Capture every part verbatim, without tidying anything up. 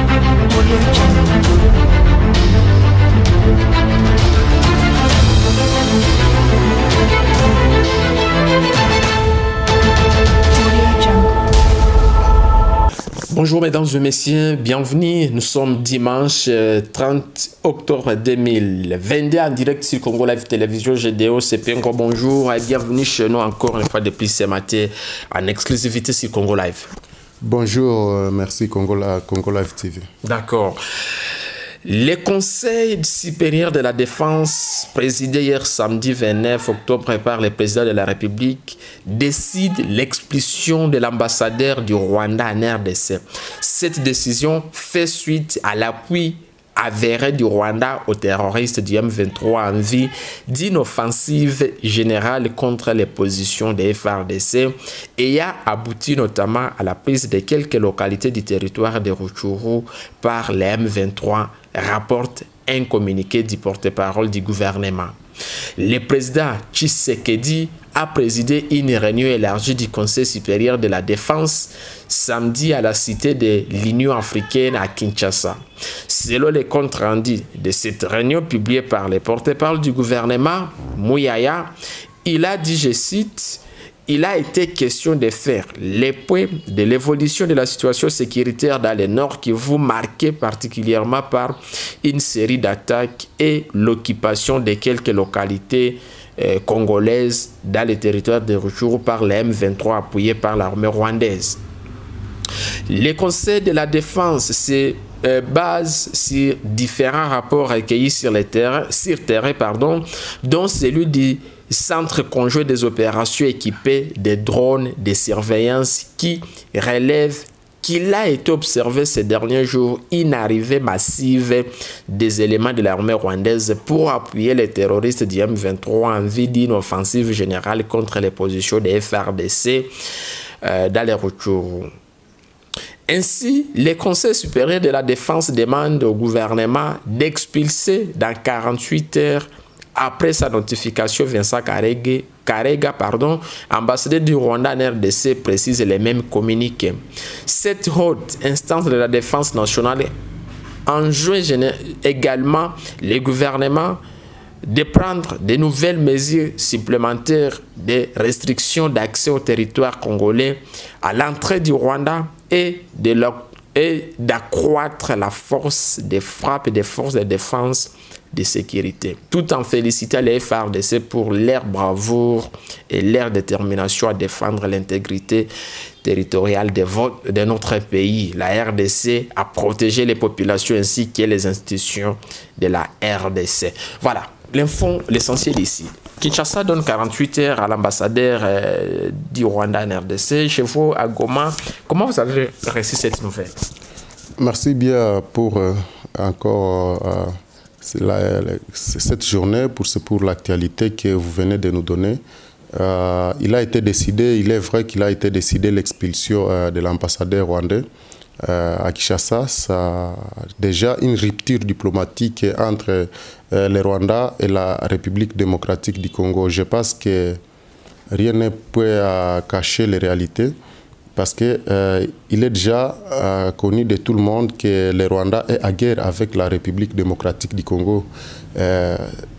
Bonjour mesdames et messieurs, bienvenue. Nous sommes dimanche trente octobre deux mille vingt-deux en direct sur Congo Live Télévision G D O. C'est Pengo, bonjour et bienvenue chez nous encore une fois depuis ce matin en exclusivité sur Congo Live. Bonjour, euh, merci Congo, Congo Live T V. D'accord. Le Conseil supérieur de la défense, présidé hier samedi vingt-neuf octobre par le président de la République, décide l'expulsion de l'ambassadeur du Rwanda en R D C. Cette décision fait suite à l'appui avéré du Rwanda aux terroristes du M vingt-trois en vue d'une offensive générale contre les positions des F A R D C et a abouti notamment à la prise de quelques localités du territoire de Rutshuru par le M vingt-trois, rapporte un communiqué du porte-parole du gouvernement. Le président Tshisekedi a présidé une réunion élargie du Conseil supérieur de la défense samedi à la cité de l'Union africaine à Kinshasa. Selon les comptes rendus de cette réunion publiée par le porte-parole du gouvernement, Mouyaya, il a dit, je cite, il a été question de faire les points de l'évolution de la situation sécuritaire dans le Nord Kivu, marquée particulièrement par une série d'attaques et l'occupation de quelques localités euh, congolaises dans le territoire de Rutshuru par le M vingt-trois appuyé par l'armée rwandaise. Le Conseil de la défense se euh, base sur différents rapports recueillis sur le terrain, sur terrain pardon, dont celui du Centre conjoint des opérations équipées de drones de surveillance qui relève qu'il a été observé ces derniers jours une arrivée massive des éléments de l'armée rwandaise pour appuyer les terroristes du M vingt-trois en vue d'une offensive générale contre les positions des F A R D C euh, dans les Rutshuru. Ainsi, le Conseil supérieur de la défense demande au gouvernement d'expulser dans quarante-huit heures après sa notification, Vincent Karega, Karega pardon, ambassadeur du Rwanda en R D C, précise les mêmes communiqués. Cette haute instance de la défense nationale enjoint également les gouvernements de prendre de nouvelles mesures supplémentaires de restriction d'accès au territoire congolais à l'entrée du Rwanda et de et d'accroître la force de frappe et des forces de défense de sécurité, tout en félicitant les F A R D C pour leur bravoure et leur détermination à défendre l'intégrité territoriale de, votre, de notre pays. La R D C a protégé les populations ainsi que les institutions de la R D C. Voilà, l'info, l'essentiel ici. Kinshasa donne quarante-huit heures à l'ambassadeur euh, du Rwanda en R D C. Chez vous, à Goma, comment vous avez reçu cette nouvelle? Merci bien pour euh, encore euh, la, la, cette journée, pour, pour l'actualité que vous venez de nous donner. Euh, il a été décidé, il est vrai qu'il a été décidé l'expulsion euh, de l'ambassadeur rwandais euh, à Kinshasa. Ça, déjà une rupture diplomatique entre euh, le Rwanda et la République démocratique du Congo. Je pense que rien ne peut euh, cacher les réalités, parce qu'il euh, est déjà euh, connu de tout le monde que le Rwanda est à guerre avec la République démocratique du Congo. Euh,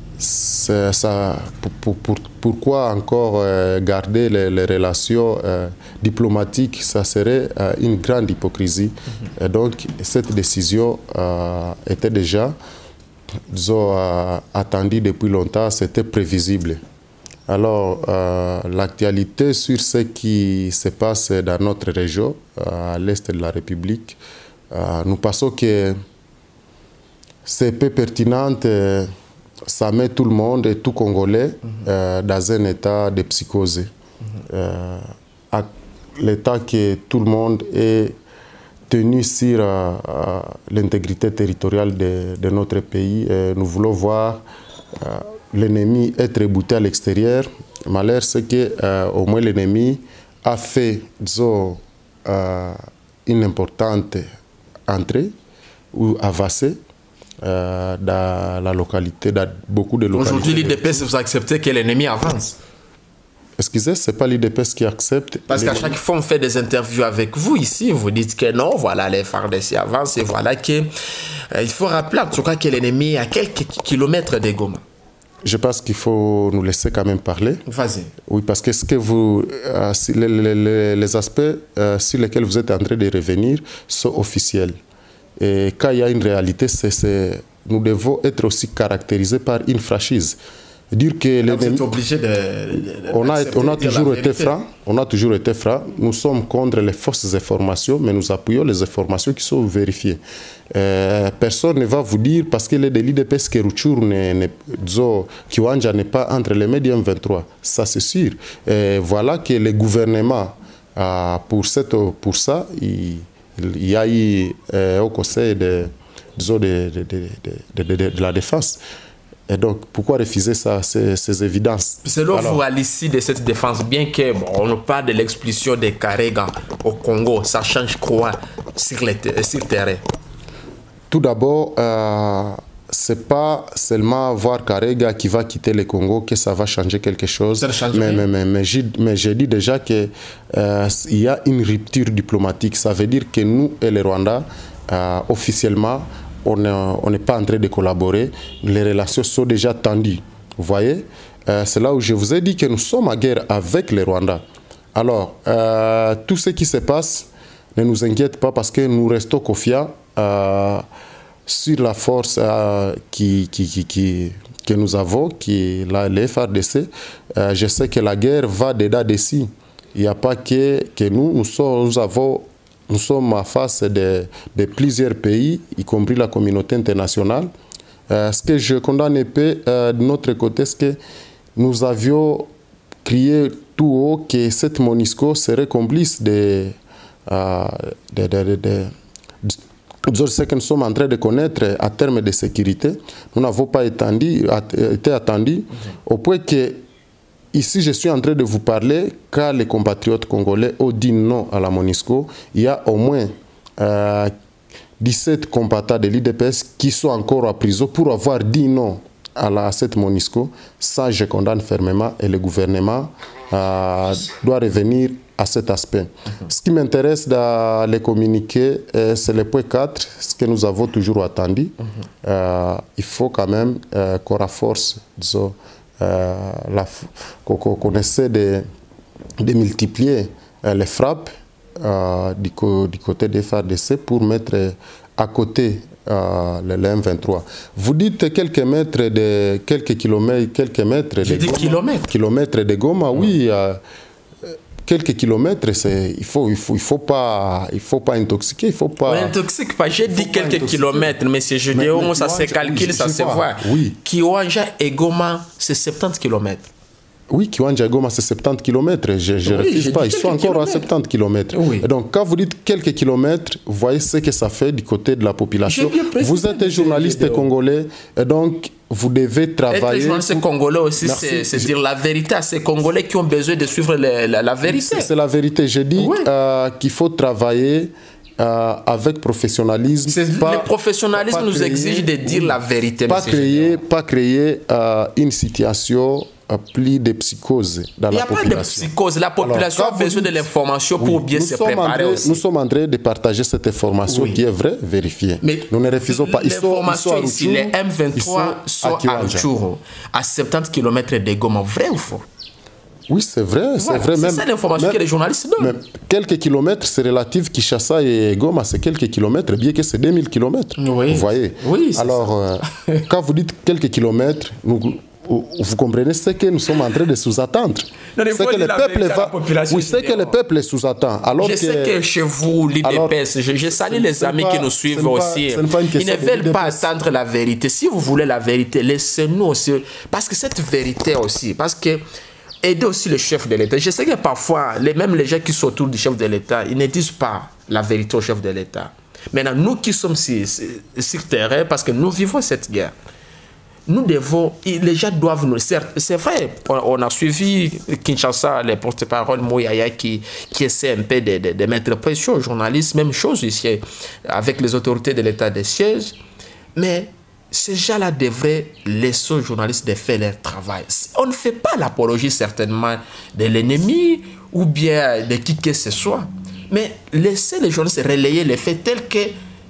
ça, pour, pour, pourquoi encore euh, garder les, les relations euh, diplomatiques? Ça serait euh, une grande hypocrisie. Mm-hmm. Et donc cette décision euh, était déjà disons, euh, attendue depuis longtemps, c'était prévisible. Alors, euh, l'actualité sur ce qui se passe dans notre région, euh, à l'est de la République, euh, nous pensons que c'est peu pertinent. Euh, ça met tout le monde et tout Congolais mm-hmm. euh, dans un état de psychose. Mm-hmm. euh, à l'état que tout le monde est tenu sur euh, euh, l'intégrité territoriale de, de notre pays. Et nous voulons voir euh, l'ennemi être rebouté à l'extérieur. Malheur, c'est que euh, au moins l'ennemi a fait disons, euh, une importante entrée ou avancée euh, dans la localité, dans beaucoup de localités. Aujourd'hui, l'I D P S, vous acceptez que l'ennemi avance? Excusez, ce n'est pas l'U D P S qui accepte. Parce qu'à chaque fois, on fait des interviews avec vous ici, vous dites que non, voilà, les F A R D C avancent et voilà que... Euh, il faut rappeler en tout cas que l'ennemi est à quelques kilomètres de Goma. Je pense qu'il faut nous laisser quand même parler. Vas-y. Oui, parce que, ce que vous, euh, les, les, les aspects euh, sur lesquels vous êtes en train de revenir sont officiels. Et quand il y a une réalité, c'est, nous devons être aussi caractérisés par une franchise. Dire que vous êtes obligé de, de, on a, on a toujours été franc, on a toujours été franc. Nous sommes contre les fausses informations, mais nous appuyons les informations qui sont vérifiées. Euh, personne ne va vous dire parce que le délit de pesque Ruchuru Kiwanja n'est pas entre les médias M vingt-trois. Ça c'est sûr. Et voilà que le gouvernement euh, pour cette, pour ça, il, il y a eu euh, au conseil de, de, de, de, de, de, de, de la défense. Et donc, pourquoi refuser ça, ces, ces évidences? Selon Alors, vous, à l'issue de cette défense, bien que bon, on parle de l'expulsion des Karega au Congo, ça change quoi sur le sur terrain? Tout d'abord, euh, ce n'est pas seulement voir Karega qui va quitter le Congo que ça va changer quelque chose. Ça change mais, rien. mais, mais, mais, mais j'ai dit déjà qu'il euh, y a une rupture diplomatique. Ça veut dire que nous et le Rwanda, euh, officiellement, on n'est pas en train de collaborer, les relations sont déjà tendues. Vous voyez, euh, c'est là où je vous ai dit que nous sommes en guerre avec les Rwandais. Alors, euh, tout ce qui se passe ne nous inquiète pas parce que nous restons confiants euh, sur la force euh, qui, qui, qui, qui, que nous avons, qui est la, les F A R D C. Euh, je sais que la guerre va dedans d'ici. Il n'y a pas que, que nous, nous, sommes, nous avons... Nous sommes en face de, de plusieurs pays, y compris la communauté internationale. Euh, ce que je condamne un peu euh, de notre côté, c'est que nous avions crié tout haut que cette MONUSCO serait complice de, euh, de, de, de, de, de ce que nous sommes en train de connaître à terme de sécurité. Nous n'avons pas attendu, été attendus au point que ici, je suis en train de vous parler, quand les compatriotes congolais ont dit non à la MONUSCO, il y a au moins euh, dix-sept combattants de l'U D P S qui sont encore en prison pour avoir dit non à, la, à cette MONUSCO. Ça, je condamne fermement et le gouvernement euh, doit revenir à cet aspect. Mm-hmm. Ce qui m'intéresse dans les communiqués, euh, c'est le point quatre, ce que nous avons toujours attendu. Mm-hmm. euh, il faut quand même euh, qu'on renforce, disons, Euh, qu'on qu essaie de, de multiplier euh, les frappes euh, du, co du côté des F A R D C pour mettre à côté euh, le M vingt-trois. Vous dites quelques mètres de quelques kilomètres, quelques mètres de Goma, kilomètres. kilomètres de Goma, oui. Euh, quelques kilomètres, c'est il faut il faut il faut pas il faut pas intoxiquer, il faut pas. On intoxique pas. J'ai dit quelques kilomètres, mais c'est je dis mais, ça se calcule, oui, ça se voit. Oui. Kiwanja et Goma, c'est soixante-dix kilomètres. Oui, Kiwanja et Goma, c'est soixante-dix kilomètres. Je ne oui, refuse pas. Ils sont encore kilomètres. à soixante-dix kilomètres. Oui. Et donc, quand vous dites quelques kilomètres, vous voyez ce que ça fait du côté de la population. Vous êtes un journaliste congolais, et donc vous devez travailler. Être journaliste pour... congolais aussi, c'est dire la vérité à ces Congolais qui ont besoin de suivre la, la, la vérité. C'est la vérité. Je dis oui. euh, qu'il faut travailler euh, avec professionnalisme. Pas, le professionnalisme pas nous créer, exige de dire oui, la vérité. Pas créer, pas créer euh, une situation plus de psychose dans la population. Il n'y a pas de psychose. La population Alors, a besoin dites, de l'information pour oui, bien se préparer train, aussi. Nous sommes en train de partager cette information oui. qui est vraie, vérifiée. Mais nous ne refusons pas. Ils sont, ils sont à ici, les M vingt-trois sont à Rutshuru, à soixante-dix kilomètres de Goma. Vrai ou faux? Oui, c'est vrai. C'est voilà, vrai même. C'est ça l'information que les journalistes donnent. Quelques kilomètres, c'est relatif. Kinshasa et Goma, c'est quelques kilomètres, bien que c'est deux mille kilomètres. Oui. Vous voyez. Oui, Alors, euh, quand vous dites quelques kilomètres, nous... vous comprenez ce que nous sommes en train de sous-attendre. C'est que le peuple va. Oui, c'est que le peuple sous-attend. Alors je que... sais que chez vous, l'I D P S, je, je salue les amis pas, qui nous suivent aussi. Pas, Ils ne veulent pas attendre la vérité. Si vous voulez la vérité, laissez-nous aussi. Parce que cette vérité aussi, parce que aider aussi le chef de l'État. Je sais que parfois, les, même les gens qui sont autour du chef de l'État, ils ne disent pas la vérité au chef de l'État. Maintenant, nous qui sommes sur, sur terrain, parce que nous vivons cette guerre, nous devons, les gens doivent nous... C'est vrai, on, on a suivi Kinshasa, les porte-parole Mouyaya qui, qui essaie un peu de, de, de mettre pression aux journalistes, même chose ici avec les autorités de l'État des sièges. Mais ces gens-là devraient laisser aux journalistes de faire leur travail. On ne fait pas l'apologie certainement de l'ennemi ou bien de qui que ce soit, mais laissez les journalistes relayer les faits tels que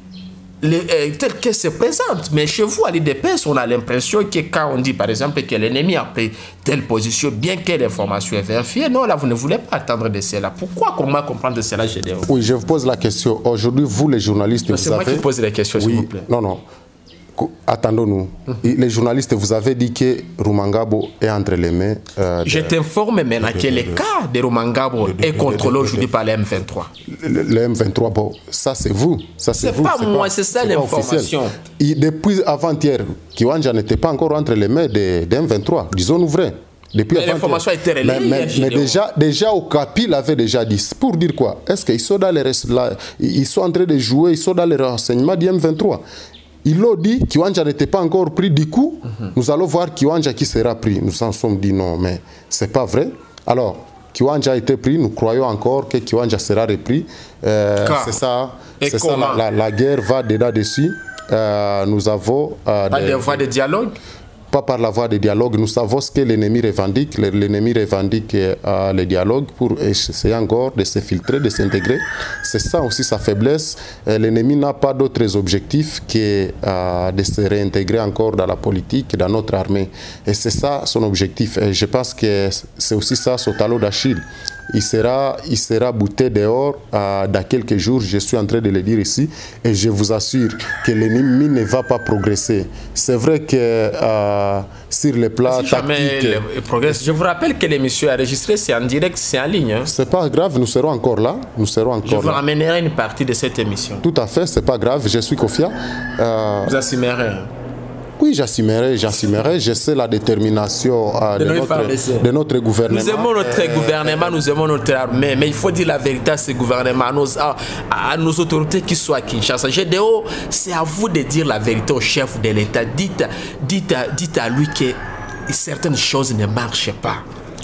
Les, euh, tel qu'elle se présente. Mais chez vous, à l'I D P S, on a l'impression que quand on dit, par exemple, que l'ennemi a pris telle position, bien que l'information est vérifiée, non, là, vous ne voulez pas attendre de cela. Pourquoi, comment comprendre de cela, G D O? Oui, je vous pose la question. Aujourd'hui, vous, les journalistes, vous avez... C'est moi qui pose les questions, oui, s'il vous plaît. Non, non. Attendons-nous. Mm-hmm. Les journalistes, vous avez dit que Rumangabo est entre les mains... Euh, je t'informe maintenant que le cas de Rumangabo est contrôlé aujourd'hui par le M vingt-trois. Le, le M vingt-trois, bon, ça c'est vous. C'est pas moi, c'est ça l'information. Depuis avant-hier, Kiwanja n'était pas encore entre les mains de, de M vingt-trois. Disons-nous vrai. L'information a été relayée. Mais, mais, mais déjà, déjà au Capi l'avait déjà dit. Pour dire quoi? Est-ce qu'ils sont dans les là, ils sont en train de jouer, ils sont dans les renseignements du M vingt-trois? Ils l'ont dit, Kiwanja n'était pas encore pris du coup. Mm-hmm. Nous allons voir Kiwanja qui sera pris. Nous en sommes dit non, mais c'est pas vrai. Alors, Kiwanja a été pris, nous croyons encore que Kiwanja sera repris. Euh, c'est ça, c'est ça la, la, la guerre va dedans-dessus. Euh, nous avons... Euh, pas des, de voie de dialogue? Pas par la voie de dialogue. Nous savons ce que l'ennemi revendique. L'ennemi revendique euh, le dialogue pour essayer encore de se filtrer, de s'intégrer. C'est ça aussi sa faiblesse. Euh, l'ennemi n'a pas d'autres objectifs que euh, de se réintégrer encore dans la politique, dans notre armée. Et c'est ça son objectif. Et je pense que c'est aussi ça son talon d'Achille. Il sera, il sera bouté dehors euh, dans quelques jours, je suis en train de le dire ici, et je vous assure que l'ennemi ne va pas progresser. C'est vrai que euh, sur le plan si tactique... Le progresse. Je vous rappelle que l'émission est enregistrée, c'est en direct, c'est en ligne. Hein. C'est pas grave, nous serons encore là. Nous serons encore je vous là. ramènerai une partie de cette émission. Tout à fait, c'est pas grave, je suis confiant. Euh, vous assumerez. Oui, j'assumerai, j'assumerai. Je sais la détermination euh, de, de, notre, de notre gouvernement. Nous aimons notre euh, gouvernement, nous aimons notre armée, mais il faut dire la vérité à ce gouvernement, à nos, à, à nos autorités qui sont à Kinshasa. G D O, c'est à vous de dire la vérité au chef de l'État. Dites, dites, dites à lui que certaines choses ne marchent pas.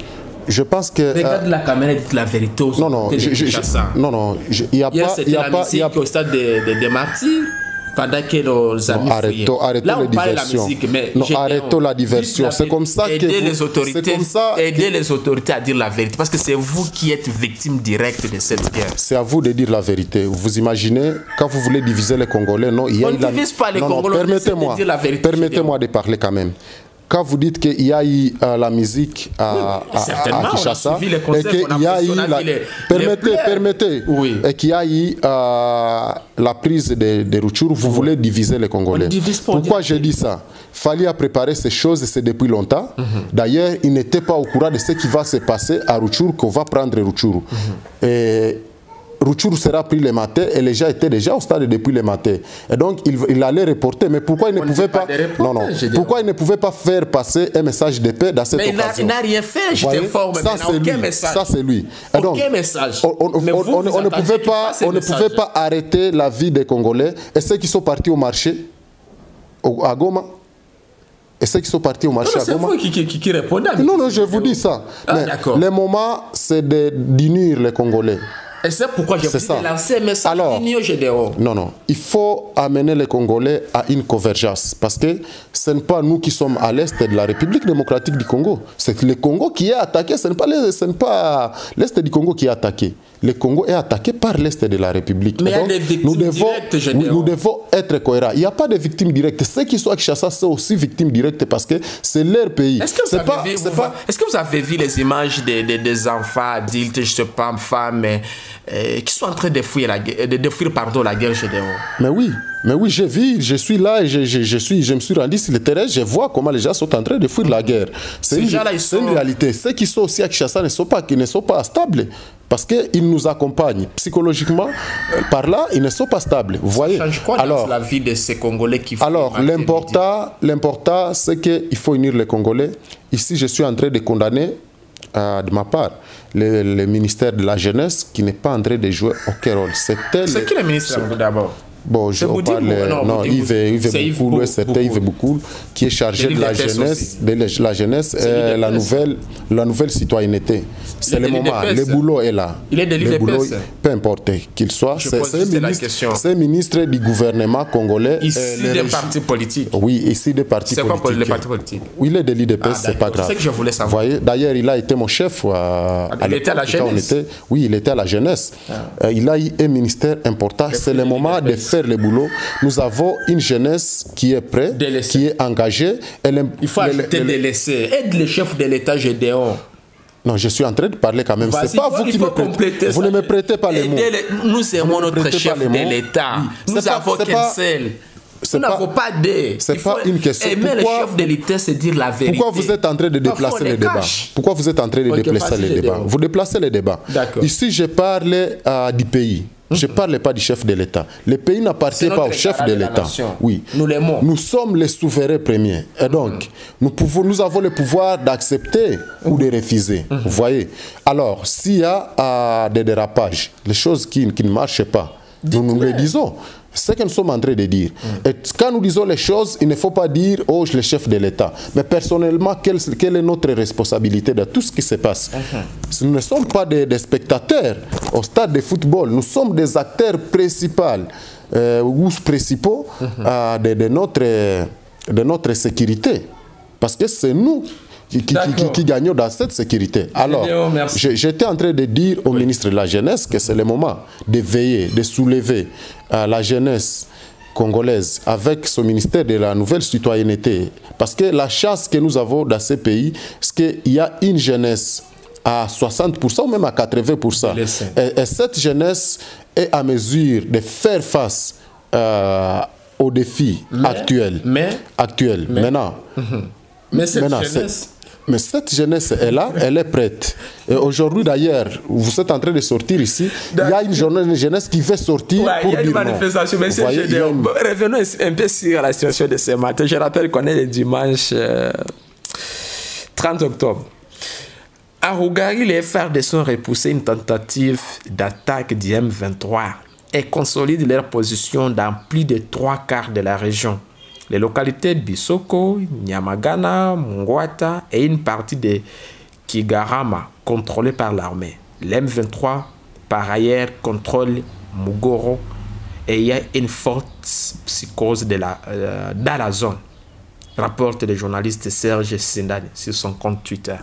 Je pense que... Regarde euh, la caméra et dites la vérité aux non, non, je, je, je, non, non, il n'y a Hier, pas... Il y a la pas, y a... au stade des de, de martyrs. Pendant que nos amis arrêtons, arrêtons là, on les diversions. La musique, mais non, arrêtons la diversion. C'est comme ça aider que vous, les autorités, comme ça aider que... les autorités à dire la vérité, parce que c'est vous qui êtes victime directe de cette guerre. C'est à vous de dire la vérité. Vous imaginez quand vous voulez diviser les Congolais, non, il y a on ne la... divise pas les non, Congolais. Permettez-moi, permettez-moi de parler quand même. Quand vous dites qu'il y a eu euh, la musique à, oui, à, à Kinshasa, et qu'il y a eu la... les, permettez, les permettez, oui. et qu'il y a eu euh, la prise de, de Rutshuru, vous oui. voulez diviser les Congolais. Pourquoi je dis ça? Fallait préparer ces choses, c'est depuis longtemps. Mm-hmm. D'ailleurs, il n'était pas au courant de ce qui va se passer à Rutshuru, qu'on va prendre Rutshuru. Mm-hmm. Et Rutshuru sera pris le matin et les gens étaient déjà au stade depuis le matin. Et donc, il, il allait reporter. Mais pourquoi il ne On pouvait pas... pas non, non. Pourquoi il ne pouvait pas faire passer un message de paix dans cette mais occasion? Mais il n'a rien fait, je t'informe. Ça, c'est lui. Message. Ça, c'est lui. Et donc, aucun message. On, on, mais on, vous, on, vous on ne pouvait pas, on ne pouvait pas arrêter la vie des Congolais. Et ceux qui sont partis au marché, au, à Goma, et ceux qui sont partis au marché non, à Goma... C'est vous qui, qui, qui répondez. Non, non, je vous dis ça. Ah, le moment, c'est d'unir les Congolais. Et c'est pourquoi j'ai voulu lancer un message Alors, G D O. Non, non. Il faut amener les Congolais à une convergence. Parce que ce n'est pas nous qui sommes à l'est de la République démocratique du Congo. C'est le Congo qui est attaqué. Ce n'est pas l'est du Congo qui est attaqué. Le Congo est attaqué par l'est de la République. Mais donc, il y a des victimes nous devons, directes, G D O. Nous, nous devons être cohérents. Il n'y a pas de victimes directes. Ceux qui sont à Kinshasa sont aussi victimes directes parce que c'est leur pays. Est-ce que, vous avez pas, vu, vous pas... Est-ce que vous avez vu les images des, des, des enfants, adultes, je ne sais pas, femmes, euh, qui sont en train de fuir la, de, de fuir, pardon, la guerre, G D O? Mais oui, mais oui, j'ai vu, je suis là et je, je, je, suis, je me suis rendu sur le terrain, je vois comment les gens sont en train de fuir la guerre. C'est une, sont... une réalité. Ceux qui sont aussi à Kinshasa ne sont pas, qui ne sont pas stables. Parce qu'ils nous accompagnent psychologiquement. Par là, ils ne sont pas stables. Vous voyez? Ça change quoi alors, dans la vie de ces Congolais qui font... Alors, l'important, c'est qu'il faut unir les Congolais. Ici, je suis en train de condamner, euh, de ma part, le, le ministère de la Jeunesse qui n'est pas en train de jouer aucun rôle. C'est qui le ministre d'abord? Bon, je parle, non, non Yves, Yves Boukoul, c'était Yves Boukoul qui est chargé de la jeunesse, de la jeunesse et la nouvelle, la nouvelle citoyenneté. C'est le moment, le boulot est là. Il est de l'I D P S. Peu importe qu'il soit, c'est ministre du gouvernement congolais. Ici des partis politiques. Oui, ici des partis politiques. C'est quoi pour les partis politiques? Oui, il est de l'I D P S, c'est pas grave. C'est ce que je voulais savoir. D'ailleurs, il a été mon chef. À, il était à la jeunesse. Était, oui, il était à la jeunesse. Ah. Il a eu un ministère important. C'est le moment de faire le boulot. Nous avons une jeunesse qui est prête, qui est engagée. Elle, il faut ajouter délaissé. Aide le chef de l'État Gédéon. Non, je suis en train de parler quand même. C'est pas vous qui me prêtez. Vous ne me prêtez pas les mots. Nous aimons notre chef de l'État. Nous avons qu'un seul. Nous n'avons pas d'aide. C'est pas une question. Aimer le chef de l'État, c'est dire la vérité. Pourquoi vous êtes en train de déplacer les débats? Pourquoi vous êtes en train de déplacer les débats? Vous déplacez les débats. Ici, je parle euh, du pays. Je ne parle pas du chef de l'État. Le pays n'appartient pas au chef de l'État. Oui. Nous l'aimons. Nous sommes les souverains premiers. Et donc, mm-hmm. nous, pouvons, nous avons le pouvoir d'accepter mm-hmm. ou de refuser. Mm-hmm. Vous voyez? Alors, s'il y a euh, des dérapages, les choses qui, qui ne marchent pas, nous nous le disons. C'est ce que nous sommes en train de dire. Mm. Et quand nous disons les choses, il ne faut pas dire « Oh, je suis le chef de l'État ». Mais personnellement, quelle, quelle est notre responsabilité de tout ce qui se passe? Mm-hmm. Nous ne sommes pas des, des spectateurs au stade de football. Nous sommes des acteurs principaux euh, ou principaux mm-hmm. euh, de, de, notre, de notre sécurité. Parce que c'est nous qui, qui, qui, qui gagnons dans cette sécurité. Alors, j'étais en train de dire au oui. ministre de la Jeunesse que c'est le moment de veiller, de soulever euh, la jeunesse congolaise avec ce ministère de la nouvelle citoyenneté. Parce que la chance que nous avons dans ce pays, c'est qu'il y a une jeunesse à soixante pour cent ou même à quatre-vingts pour cent. Et, et cette jeunesse est à mesure de faire face euh, aux défis mais, actuels. Mais, actuels. mais, Maintenant, mm-hmm. mais cette maintenant, jeunesse... Mais cette jeunesse est là, elle est prête. Et aujourd'hui d'ailleurs, vous êtes en train de sortir ici, il y a une jeunesse qui veut sortir ouais, pour dire non. Il y a une manifestation, mais c'est une... Revenons un peu sur la situation de ce matin. Je rappelle qu'on est le dimanche euh, trente octobre. À Rougari, les F A R D C ont repoussé une tentative d'attaque du M vingt-trois et consolident leur position dans plus de trois quarts de la région. Les localités de Bissoko, Nyamagana, Mungwata et une partie de Kigarama contrôlées par l'armée. L'M vingt-trois, par ailleurs, contrôle Mugoro et il y a une forte psychose de la, euh, dans la zone, rapporte le journaliste Serge Sindani sur son compte Twitter.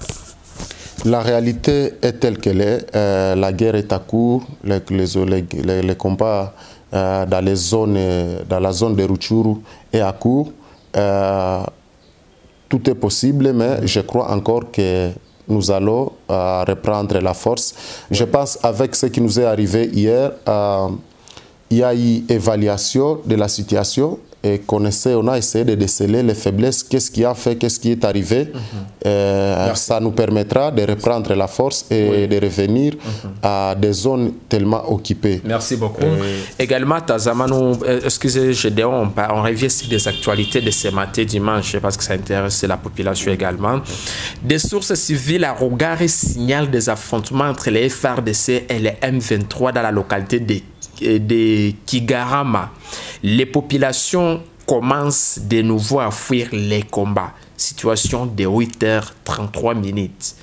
La réalité est telle qu'elle est. Euh, la guerre est à court, les, les, les, les combats euh, dans, les zones, dans la zone de Rutshuru est à court. Euh, tout est possible, mais je crois encore que nous allons euh, reprendre la force. Oui. Je pense avec ce qui nous est arrivé hier, euh, il y a eu évaluation de la situation et qu'on essaie, on a essayé de déceler les faiblesses, qu'est-ce qui a fait, qu'est-ce qui est arrivé. Mm-hmm. euh, ça nous permettra de reprendre la force et oui. de revenir mm-hmm. à des zones tellement occupées. Merci beaucoup. Euh, Également, Tazama, nous, excusez, je dis, on, on revient sur des actualités de ce matin dimanche, parce que ça intéresse la population également. Des sources civiles à Rougari signalent des affrontements entre les F A R D C et les M vingt-trois dans la localité de de Kigarama. Les populations commencent de nouveau à fuir les combats. Situation de huit heures trente-trois minutes.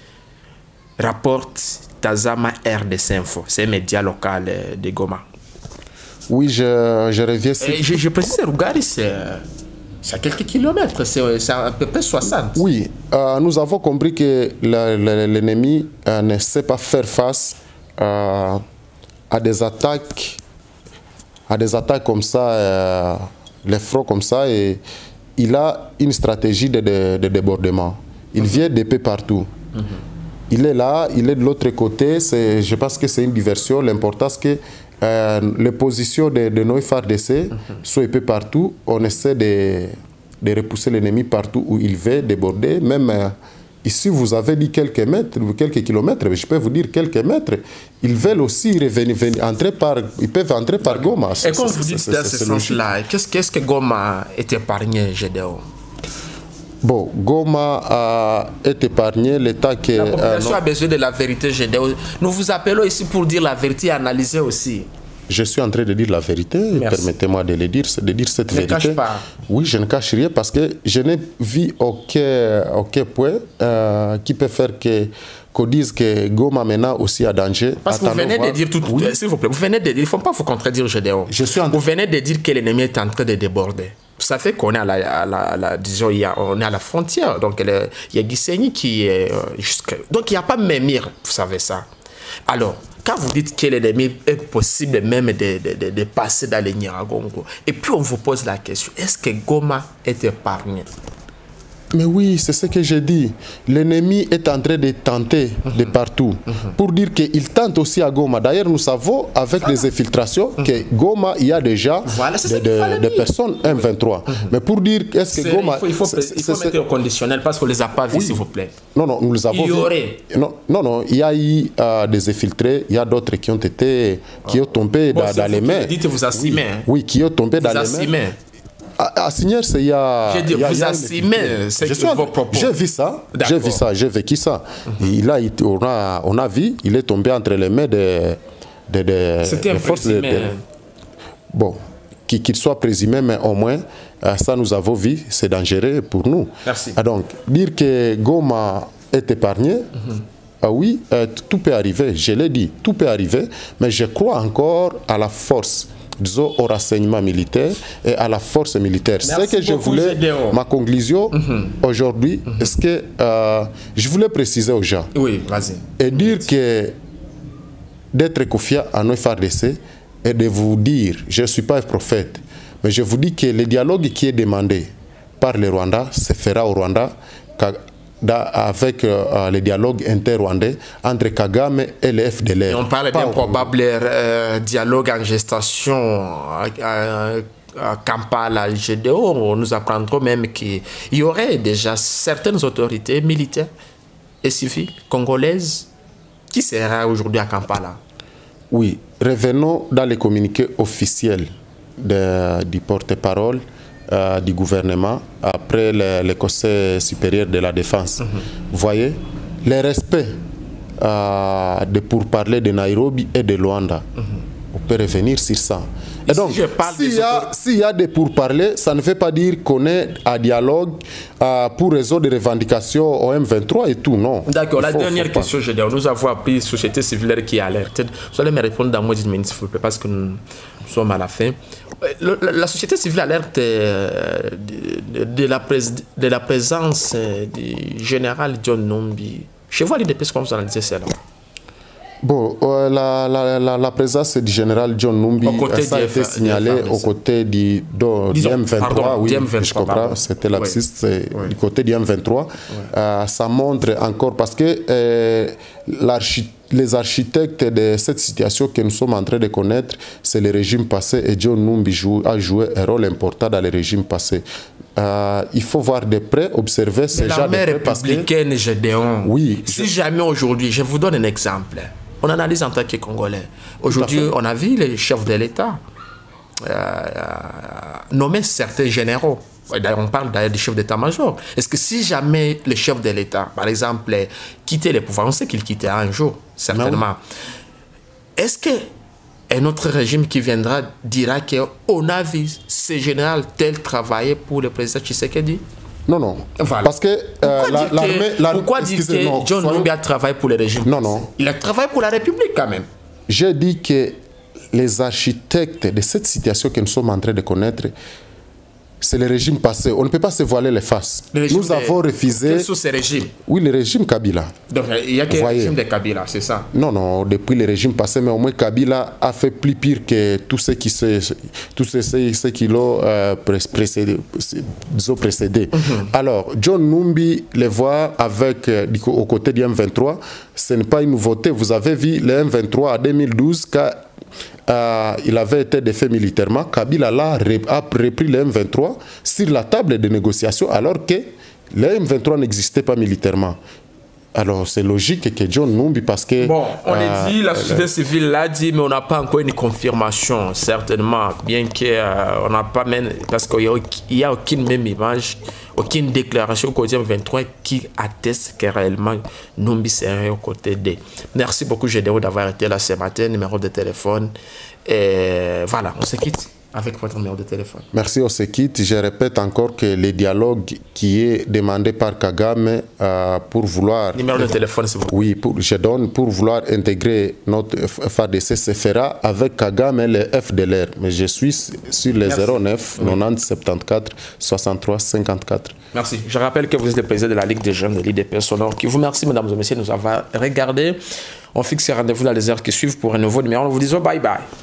Rapporte Tazama R D C Info. C'est un média local de Goma. Oui, je, je reviens sur... Je, je précise, Rougari, c'est à quelques kilomètres, c'est à peu près soixante. Oui, euh, nous avons compris que l'ennemi euh, ne sait pas faire face euh, à des attaques à des attaques comme ça, euh, les fronts comme ça, et il a une stratégie de, de, de débordement. Il mm-hmm. vient d'épée partout. Mm-hmm. Il est là, il est de l'autre côté, je pense que c'est une diversion. L'important c'est que euh, les positions de, de nos F A R D C mm-hmm. soient épées partout. On essaie de, de repousser l'ennemi partout où il veut déborder, même... Euh, ici, vous avez dit quelques mètres, quelques kilomètres, mais je peux vous dire quelques mètres. Ils veulent aussi revenir, venir, entrer par, ils peuvent entrer par Goma. Et quand vous dites dans ce sens-là, qu'est-ce qu'est-ce que Goma est épargné, Gédéon? Bon, Goma a été épargné, l'État que... La population euh, a besoin de la vérité, Gédéon. Nous vous appelons ici pour dire la vérité et analyser aussi. je suis en train de dire la vérité. Permettez-moi de le dire, de dire cette ne vérité. Cache pas. Oui, je ne cache rien parce que je n'ai vu aucun, aucun point euh, qui peut faire que qu'on dise que Goma maintenant aussi a danger. Parce que vous venez voir. de dire tout, oui. S'il vous plaît, vous venez de dire, il ne faut pas vous contredire, Gédéon. Je suis en... Vous venez de dire que l'ennemi est en train de déborder. Ça fait qu'on est à la, à la, à la disons, il y a, on est à la frontière. Donc, le, il y a Gisenyi qui est euh, jusqu'à... Donc, il n'y a pas Memir, vous savez ça. Alors, quand vous dites que l'ennemi est possible même de, de, de, de passer dans les Nyiragongo, et puis on vous pose la question, est-ce que Goma est épargné? Mais oui, c'est ce que j'ai dit. L'ennemi est en train de tenter mm-hmm. de partout. Mm-hmm. Pour dire qu'il tente aussi à Goma. D'ailleurs, nous savons avec voilà. les infiltrations mm-hmm. que Goma, il y a déjà voilà, des de, de personnes M vingt-trois. Mm-hmm. Mais pour dire, est-ce que Goma... Il faut, il faut, il faut mettre au conditionnel parce qu'on ne les a pas vus, oui. s'il vous plaît. Non, non, nous les avons vus. Il y aurait... Non, non, non, il y a eu euh, des infiltrés. Il y a d'autres qui ont été... qui ont tombé bon, dans, dans les mains. Vous dites vous assumez. Oui, oui, qui ont tombé vous dans les mains. À, à Signer, c'est il y a... J'ai dit, y a, vous y a assumez ce que vos propos. J'ai vu ça, j'ai vu ça, j'ai vécu ça. Mm-hmm. Il a, on, a, on a vu, il est tombé entre les mains des de, de, C'était un forces présumé. De, de, bon, qu'il qu'il soit présumé, mais au moins, ça nous avons vu, c'est dangereux pour nous. Merci. Ah, donc, dire que Goma est épargné, mm-hmm. ah oui, euh, tout peut arriver, je l'ai dit, tout peut arriver, mais je crois encore à la force, disons, au renseignement militaire et à la force militaire. C'est que je voulais, Gédéon. Ma conclusion mm-hmm. aujourd'hui, mm-hmm. est-ce que euh, je voulais préciser aux gens oui, vas-y. et dire que d'être confiant à nos F A R D C et de vous dire, je ne suis pas un prophète, mais je vous dis que le dialogue qui est demandé par le Rwanda se fera au Rwanda avec euh, le dialogue inter-rwandais entre Kagame et le F D L R. Et on parle d'un probable euh, dialogue en gestation à, à, à Kampala, Gédéon. On nous apprendra même qu'il y aurait déjà certaines autorités militaires et civiles congolaises qui seraient aujourd'hui à Kampala. Oui, revenons dans les communiqués officiels de, du porte-parole Euh, du gouvernement après le, le Conseil supérieur de la défense. Mm-hmm. Vous voyez, le respect euh, de pourparlers de Nairobi et de Luanda, mm-hmm. on peut revenir sur ça. Et, et donc, s'il si y, autres... si y a des pourparlers, ça ne veut pas dire qu'on est à dialogue euh, pour résoudre des revendications au M vingt-trois et tout, non. D'accord, la faut, dernière faut question, je dis, nous avons appris la société civile qui est alerte. Vous allez me répondre dans moins de dix minutes, s'il vous plaît, parce que nous sommes à la fin. La, la, la société civile alerte euh, de, de, la prés de la présence euh, du général John Numbi. Je vois l'I D P S comme vous analysez cela. Bon, euh, la, la, la, la présence du général John Numbi, ça a été signalé aux côtés du, do, du M vingt-trois. Pardon, oui, M vingt-trois, je comprends, c'était l'absiste oui. oui. du côté du M vingt-trois. Oui. Euh, ça montre encore, parce que euh, les architectes de cette situation que nous sommes en train de connaître, c'est le régime passé et John Numbi joue, a joué un rôle important dans le régime passé. Euh, il faut voir de près, observer ces gens de près. Parce que Gédéon, oui, si je... jamais aujourd'hui, je vous donne un exemple. On analyse en tant que Congolais. Aujourd'hui, on a vu les chefs de l'État euh, nommer certains généraux. On parle d'ailleurs des chefs d'état-major. Est-ce que si jamais le chef de l'État, par exemple, quittait les pouvoirs, on sait qu'il quittera un jour, certainement. Est-ce qu'un autre régime qui viendra dira qu'on a vu ce général tel travailler pour le président Tshisekedi? Non, non. Voilà. Parce que euh, l'armée... La, pourquoi dire que non, John Numbi a travaillé pour le régime? Non, non. Il a travaillé pour la République quand même. J'ai dit que les architectes de cette situation que nous sommes en train de connaître, c'est le régime passé. On ne peut pas se voiler les faces. Nous de... avons refusé... Quels sont ces régimes? Oui, le régime Kabila. Donc, il n'y a que le régime de Kabila, c'est ça? Non, non, depuis le régime passé, mais au moins Kabila a fait plus pire que tous ceux qui, se, tous ceux, ceux qui l'ont euh, précédé. précédé. Mm-hmm. Alors, John Numbi les voit avec, euh, aux côtés du M vingt-trois. Ce n'est pas une nouveauté. Vous avez vu le M vingt-trois en deux mille douze, quand Euh, il avait été défait militairement. Kabila là, a repris le M vingt-trois sur la table de négociation alors que le M vingt-trois n'existait pas militairement. Alors c'est logique que John Numbi, parce que... Bon, on euh, est dit, la société euh, civile l'a dit, mais on n'a pas encore une confirmation, certainement, bien qu'on euh, n'a pas même... Parce qu'il n'y a, a aucune même image aucune déclaration au côté vingt-trois qui atteste que réellement Numbi serait aux côtés d'eux. Merci beaucoup, Gédéon, d'avoir été là ce matin. Numéro de téléphone. Et voilà, on se quitte avec votre numéro de téléphone. Merci, on se quitte. Je répète encore que le dialogue qui est demandé par Kagame euh, pour vouloir... Numéro de téléphone, c'est vous. Oui, pour, je donne pour vouloir intégrer notre F A D C se fera avec Kagame et le F D L R. Mais je suis sur les zéro neuf quatre-vingt-dix soixante-quatorze soixante-trois cinquante-quatre. Merci. Je rappelle que vous êtes le président de la Ligue des jeunes de l'I D P Sonore qui vous remercie, mesdames et messieurs, de nous avoir regardé. On fixe rendez-vous dans les heures qui suivent pour un nouveau numéro. Nous vous disons bye bye.